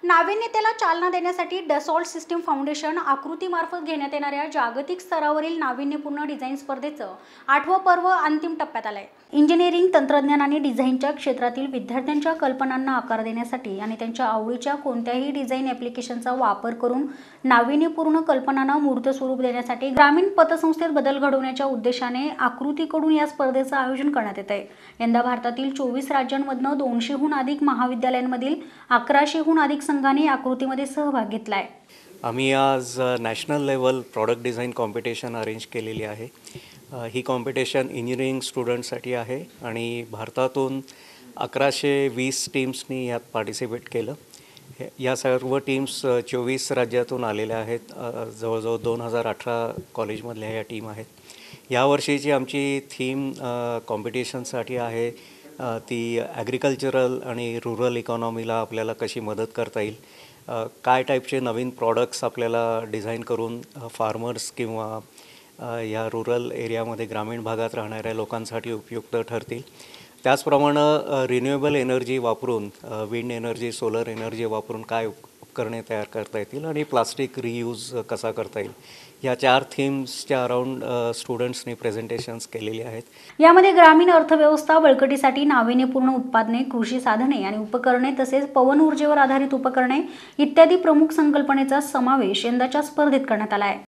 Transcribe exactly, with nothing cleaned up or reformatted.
नाविन्यतेला चालना देण्यासाठी Dassault system foundation आकृतीमार्फत घेण्यात येणाऱ्या जागतिक स्तरावरील नाविन्यपूर्ण डिझाईन स्पर्धेचं आठवं पर्व अंतिम टप्प्यात आलंय। इंजिनिअरिंग, तंत्रज्ञान आणि डिझाईनच्या क्षेत्रातील विद्यार्थ्यांच्या कल्पनांना आकार देण्यासाठी आणि त्यांच्या आवडीच्या कोणत्याही डिझाईन ॲप्लिकेशनचा वापर करून नाविन्यपूर्ण कल्पनांना मूर्त स्वरूप देण्यासाठी ग्रामीण पतसंस्थेत बदल घडवण्याच्या उद्देशाने आकृतीकडून या स्पर्धेचं आयोजन करण्यात येत आहे। यंदा भारतातील चोवीस राज्यांमधून दोनशेहून अधिक महाविद्यालयांमधील अकराशेहून अधिक संघांनी आकृतीमध्ये सहभाग घेतलाय। आम्ही आज national level product design competition arrange केलेली आहे। ही कॉम्पिटिशन इंजिनिअरिंग स्टुडंट्ससाठी आहे आणि भारतातून अकराशे वीस टीम्सनी यात पार्टिसिपेट केलं। या सर्व टीम्स चोवीस राज्यातून आलेल्या आहेत। जवळजवळ दोन हजार अठरा कॉलेजमधल्या या टीम आहेत। यावर्षीची आमची थीम कॉम्पिटिशनसाठी आहे ती ॲग्रिकल्चरल आणि रुरल इकॉनॉमीला आपल्याला कशी मदत करता येईल, काय टाईपचे नवीन प्रॉडक्ट्स आपल्याला डिझाईन करून फार्मर्स किंवा या रुरल एरियामध्ये ग्रामीण भागात राहणाऱ्या लोकांसाठी उपयुक्त ठरतील। त्याचप्रमाणे रिन्युएबल एनर्जी वापरून, विंड एनर्जी, सोलर एनर्जी वापरून काय उपकरणे तयार करता येतील आणि प्लास्टिक रियूज कसा करता येईल, या चार थीम्सच्या अराउंड स्टुडंट्सनी प्रेझेंटेशन्स केलेली आहेत। यामध्ये ग्रामीण अर्थव्यवस्था बळकटीसाठी नाविन्यपूर्ण उत्पादने, कृषी साधने आणि उपकरणे तसेच पवन ऊर्जेवर आधारित उपकरणे इत्यादी प्रमुख संकल्पनेचा समावेश यंदाच्या स्पर्धेत करण्यात आला आहे।